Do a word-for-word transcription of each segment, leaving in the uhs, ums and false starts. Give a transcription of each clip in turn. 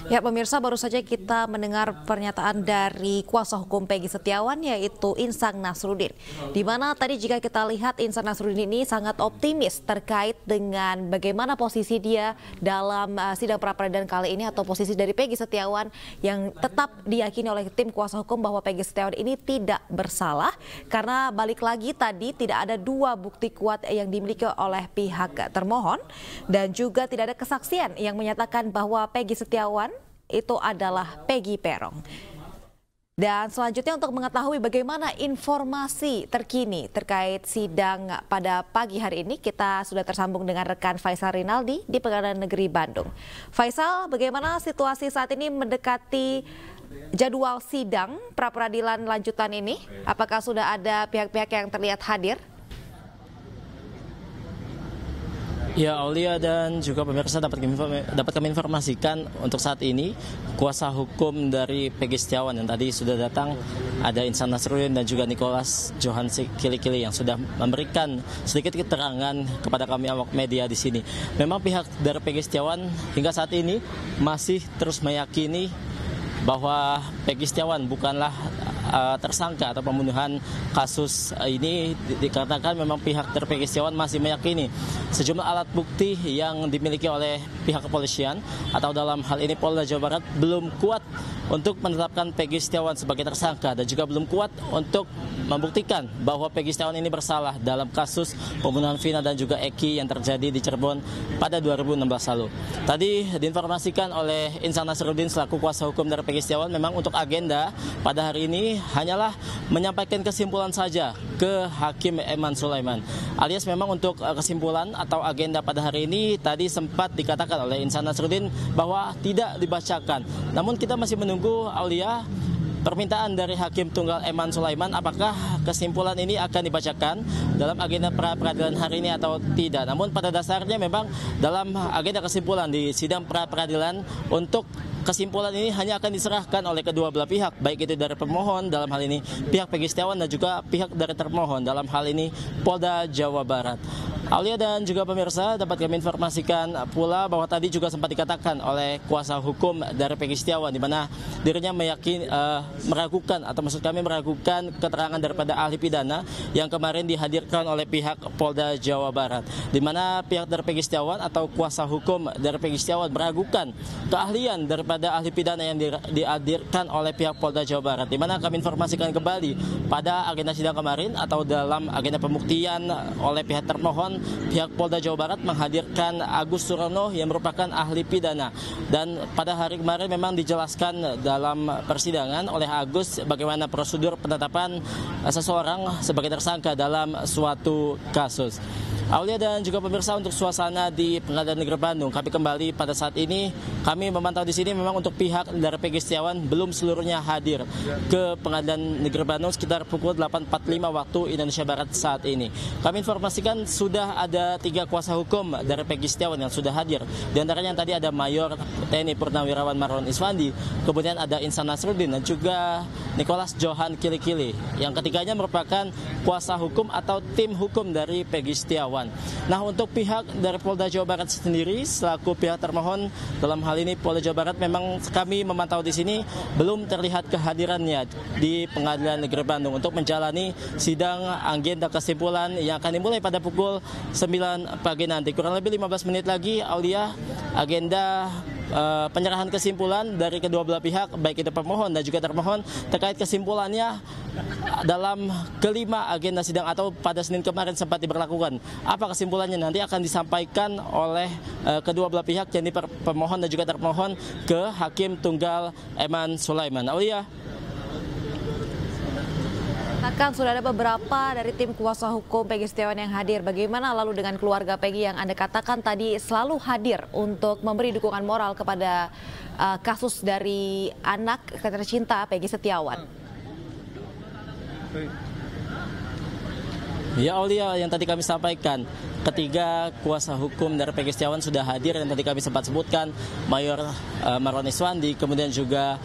Ya pemirsa, baru saja kita mendengar pernyataan dari kuasa hukum Peggy Setiawan yaitu Insang Nasruddin. Di mana tadi jika kita lihat Insang Nasruddin ini sangat optimis terkait dengan bagaimana posisi dia dalam uh, sidang pra-peradilan kali ini atau posisi dari Peggy Setiawan yang tetap diyakini oleh tim kuasa hukum bahwa Peggy Setiawan ini tidak bersalah karena balik lagi tadi tidak ada dua bukti kuat yang dimiliki oleh pihak termohon dan juga tidak ada kesaksian yang menyatakan bahwa Peggy Setiawan itu adalah Peggy Peron. Dan selanjutnya untuk mengetahui bagaimana informasi terkini terkait sidang pada pagi hari ini, kita sudah tersambung dengan rekan Faisal Rinaldi di Pengadilan Negeri Bandung. Faisal, bagaimana situasi saat ini mendekati jadwal sidang pra-peradilan lanjutan ini? Apakah sudah ada pihak-pihak yang terlihat hadir? Ya, Aulia dan juga pemirsa, dapat kami, dapat kami informasikan untuk saat ini kuasa hukum dari Peggy Setiawan yang tadi sudah datang, ada Insang Nasruddin dan juga Nicholas Johan Kili-Kili yang sudah memberikan sedikit keterangan kepada kami awak media di sini. Memang pihak dari Peggy Setiawan hingga saat ini masih terus meyakini bahwa Peggy Setiawan bukanlah uh, tersangka atau pembunuhan kasus ini, di dikarenakan memang pihak dari Peggy Setiawan masih meyakini sejumlah alat bukti yang dimiliki oleh pihak kepolisian atau dalam hal ini Polda Jawa Barat belum kuat untuk menetapkan Peggy Setiawan sebagai tersangka dan juga belum kuat untuk membuktikan bahwa Peggy Setiawan ini bersalah dalam kasus pembunuhan Vina dan juga Eki yang terjadi di Cirebon pada dua ribu enam belas lalu. Tadi diinformasikan oleh Insang Nasruddin selaku kuasa hukum dari Peggy Setiawan memang untuk agenda pada hari ini hanyalah menyampaikan kesimpulan saja ke Hakim Eman Sulaiman. Alias memang untuk kesimpulan atau agenda pada hari ini tadi sempat dikatakan oleh Insang Nasruddin bahwa tidak dibacakan. Namun kita masih menunggu, Aulia, permintaan dari Hakim Tunggal Eman Sulaiman apakah kesimpulan ini akan dibacakan dalam agenda pra-peradilan hari ini atau tidak. Namun pada dasarnya memang dalam agenda kesimpulan di sidang pra-peradilan untuk kesimpulan ini hanya akan diserahkan oleh kedua belah pihak, baik itu dari pemohon dalam hal ini pihak Peggy Setiawan dan juga pihak dari termohon dalam hal ini Polda Jawa Barat. Aulia dan juga pemirsa, dapat kami informasikan pula bahwa tadi juga sempat dikatakan oleh kuasa hukum dari Peggy Setiawan di mana dirinya meyakini uh, meragukan atau maksud kami meragukan keterangan daripada ahli pidana yang kemarin dihadirkan oleh pihak Polda Jawa Barat, di mana pihak dari Peggy Setiawan atau kuasa hukum dari Peggy Setiawan meragukan keahlian daripada ahli pidana yang di, dihadirkan oleh pihak Polda Jawa Barat, di mana kami informasikan kembali pada agenda sidang kemarin atau dalam agenda pembuktian oleh pihak termohon, pihak Polda Jawa Barat menghadirkan Agus Surono yang merupakan ahli pidana, dan pada hari kemarin memang dijelaskan dalam persidangan oleh Agus bagaimana prosedur penetapan seseorang sebagai tersangka dalam suatu kasus. Aulia dan juga pemirsa, untuk suasana di Pengadilan Negeri Bandung, kami kembali pada saat ini kami memantau di sini memang untuk pihak dari Peggy Setiawan belum seluruhnya hadir ke Pengadilan Negeri Bandung sekitar pukul delapan empat puluh lima waktu Indonesia Barat saat ini. Kami informasikan sudah ada tiga kuasa hukum dari Peggy Setiawan yang sudah hadir. Di antaranya yang tadi ada Mayor T N I Purnawirawan Marwan Iswandi, kemudian ada Insang Nasruddin dan juga Nicholas Johan Kili-Kili. Yang ketiganya merupakan kuasa hukum atau tim hukum dari Peggy Setiawan. Nah, untuk pihak dari Polda Jawa Barat sendiri selaku pihak termohon dalam hal ini Polda Jawa Barat, memang kami memantau di sini belum terlihat kehadirannya di Pengadilan Negeri Bandung untuk menjalani sidang agenda kesimpulan yang akan dimulai pada pukul sembilan pagi nanti. Kurang lebih lima belas menit lagi, Aulia, agenda Uh, penyerahan kesimpulan dari kedua belah pihak, baik itu pemohon dan juga termohon, terkait kesimpulannya dalam kelima agenda sidang atau pada Senin kemarin sempat diberlakukan. Apa kesimpulannya nanti akan disampaikan oleh uh, kedua belah pihak, yakni pemohon dan juga termohon, ke Hakim Tunggal Eman Sulaiman. Aulia. Kan sudah ada beberapa dari tim kuasa hukum Peggy Setiawan yang hadir. Bagaimana lalu dengan keluarga Peggy yang Anda katakan tadi selalu hadir untuk memberi dukungan moral kepada uh, kasus dari anak tercinta Peggy Setiawan? Ya, Aulia, yang tadi kami sampaikan, ketiga kuasa hukum dari Peggy Setiawan sudah hadir yang tadi kami sempat sebutkan, Mayor uh, Marwan Iswandi, kemudian juga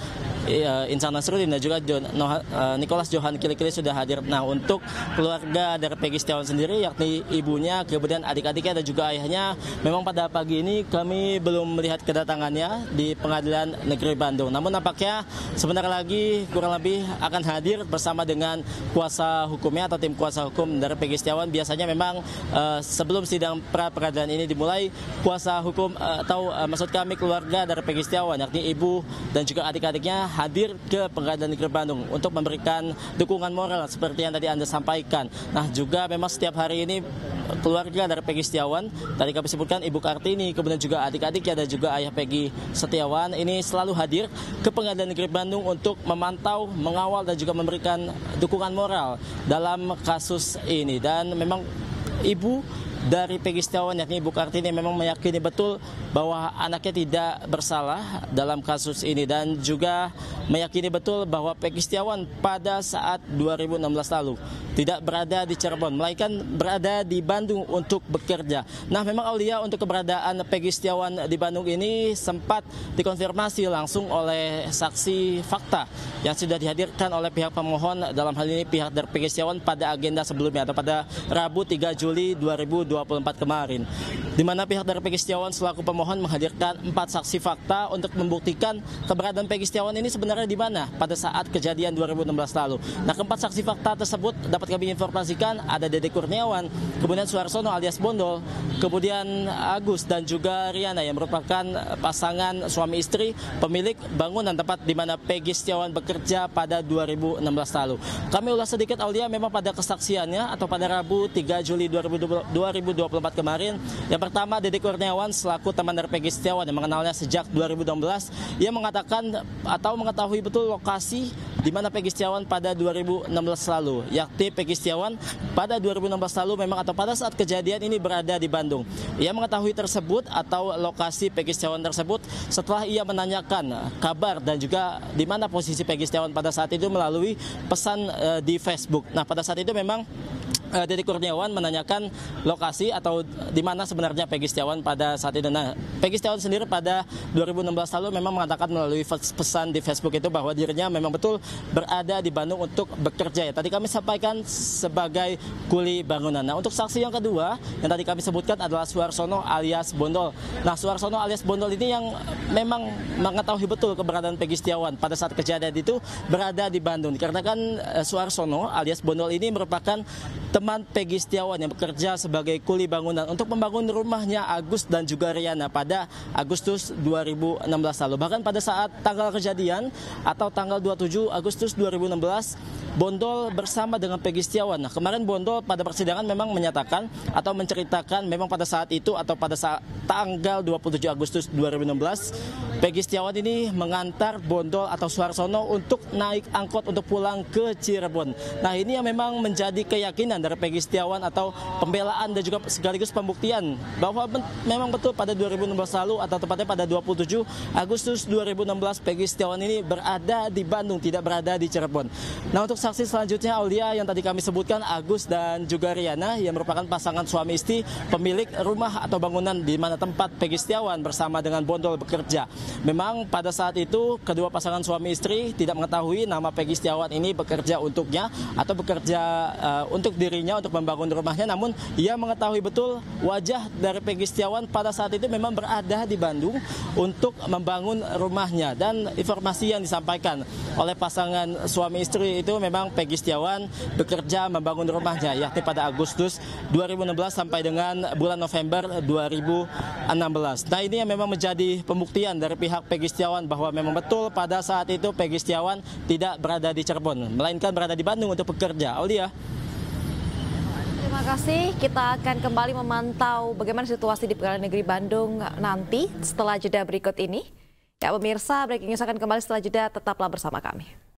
Insan Nasruddin dan juga John, Noha, uh, Nicholas Johan Kili-Kili sudah hadir. Nah, untuk keluarga dari Peggy Setiawan sendiri, yakni ibunya, kemudian adik-adiknya dan juga ayahnya, memang pada pagi ini kami belum melihat kedatangannya di Pengadilan Negeri Bandung. Namun nampaknya sebentar lagi kurang lebih akan hadir bersama dengan kuasa hukumnya atau tim kuasa hukum dari Peggy Setiawan. Biasanya memang uh, sebelum sidang pra peradilan ini dimulai, kuasa hukum uh, atau uh, maksud kami keluarga dari Peggy Setiawan, yakni ibu dan juga adik-adiknya hadir ke Pengadilan Negeri Bandung untuk memberikan dukungan moral seperti yang tadi Anda sampaikan. Nah, juga memang setiap hari ini keluarga dari Peggy Setiawan, tadi kami sebutkan Ibu Kartini, kemudian juga adik-adiknya dan juga ayah Peggy Setiawan ini selalu hadir ke Pengadilan Negeri Bandung untuk memantau, mengawal dan juga memberikan dukungan moral dalam kasus ini. Dan memang ibu dari Peggy Setiawan, yakni Ibu Kartini, memang meyakini betul bahwa anaknya tidak bersalah dalam kasus ini dan juga meyakini betul bahwa Peggy Setiawan pada saat dua ribu enam belas lalu tidak berada di Cirebon, melainkan berada di Bandung untuk bekerja. Nah, memang Aulia, untuk keberadaan Peggy Setiawan di Bandung ini sempat dikonfirmasi langsung oleh saksi fakta yang sudah dihadirkan oleh pihak pemohon, dalam hal ini pihak dari Peggy Setiawan pada agenda sebelumnya atau pada Rabu tiga Juli dua ribu dua puluh empat kemarin, di mana pihak dari Peggy Setiawan selaku pemohon menghadirkan empat saksi fakta untuk membuktikan keberadaan Peggy Setiawan ini sebenarnya di mana pada saat kejadian dua ribu enam belas lalu. Nah, keempat saksi fakta tersebut dapat kami informasikan ada Dede Kurniawan, kemudian Suarsono alias Bondol, kemudian Agus dan juga Riana yang merupakan pasangan suami istri pemilik bangunan tempat di mana Peggy Setiawan bekerja pada dua ribu enam belas lalu. Kami ulas sedikit, Aulia, memang pada kesaksiannya atau pada Rabu tiga Juli dua ribu dua puluh empat kemarin, yang pertama Dede Kurniawan selaku teman dari Peggy Setiawan yang mengenalnya sejak dua ribu enam belas, ia mengatakan atau mengetahui betul lokasi di mana Peggy Setiawan pada dua ribu enam belas lalu, yakni Peggy Setiawan pada dua ribu enam belas lalu memang atau pada saat kejadian ini berada di Bandung. Ia mengetahui tersebut atau lokasi Peggy Setiawan tersebut setelah ia menanyakan kabar dan juga di mana posisi Peggy Setiawan pada saat itu melalui pesan uh, di Facebook. Nah, pada saat itu memang Uh, Dede Kurniawan menanyakan lokasi atau di mana sebenarnya Peggy Setiawan pada saat itu. Nah, Peggy Setiawan sendiri pada dua ribu enam belas lalu memang mengatakan melalui pesan di Facebook itu bahwa dirinya memang betul berada di Bandung untuk bekerja. Ya, tadi kami sampaikan sebagai kuli bangunan. Nah, untuk saksi yang kedua yang tadi kami sebutkan adalah Suarsono alias Bondol. Nah, Suarsono alias Bondol ini yang memang mengetahui betul keberadaan Peggy Setiawan pada saat kejadian itu berada di Bandung. Dikarenakan uh, Suarsono alias Bondol ini merupakan teman Peggy Setiawan yang bekerja sebagai kuli bangunan untuk membangun rumahnya Agus dan juga Riana pada Agustus dua ribu enam belas lalu. Bahkan pada saat tanggal kejadian atau tanggal dua puluh tujuh Agustus dua ribu enam belas, Bondol bersama dengan Peggy Setiawan. Nah, kemarin Bondol pada persidangan memang menyatakan atau menceritakan memang pada saat itu atau pada saat tanggal dua puluh tujuh Agustus dua ribu enam belas, Peggy Setiawan ini mengantar Bondol atau Suarsono untuk naik angkot untuk pulang ke Cirebon. Nah, ini yang memang menjadi keyakinan dari Peggy Setiawan atau pembelaan dan juga sekaligus pembuktian bahwa memang betul pada dua ribu enam belas lalu atau tepatnya pada dua puluh tujuh Agustus dua ribu enam belas Peggy Setiawan ini berada di Bandung, tidak berada di Cirebon. Nah, untuk saksi selanjutnya, Aulia, yang tadi kami sebutkan Agus dan juga Riana yang merupakan pasangan suami istri pemilik rumah atau bangunan di mana tempat Peggy Setiawan bersama dengan Bondol bekerja. Memang pada saat itu kedua pasangan suami istri tidak mengetahui nama Peggy Setiawan ini bekerja untuknya atau bekerja uh, untuk dirinya untuk membangun rumahnya, namun ia mengetahui betul wajah dari Peggy Setiawan pada saat itu memang berada di Bandung untuk membangun rumahnya. Dan informasi yang disampaikan oleh pasangan suami istri itu memang Peggy Setiawan bekerja membangun rumahnya yakni pada Agustus dua ribu enam belas sampai dengan bulan November dua ribu enam belas. Nah, ini yang memang menjadi pembuktian dari pihak Peggy Setiawan bahwa memang betul pada saat itu Peggy Setiawan tidak berada di Cirebon, melainkan berada di Bandung untuk bekerja. Aulia. Terima kasih. Kita akan kembali memantau bagaimana situasi di Pengadilan Negeri Bandung nanti setelah jeda berikut ini. Ya pemirsa, breaking news akan kembali setelah jeda, tetaplah bersama kami.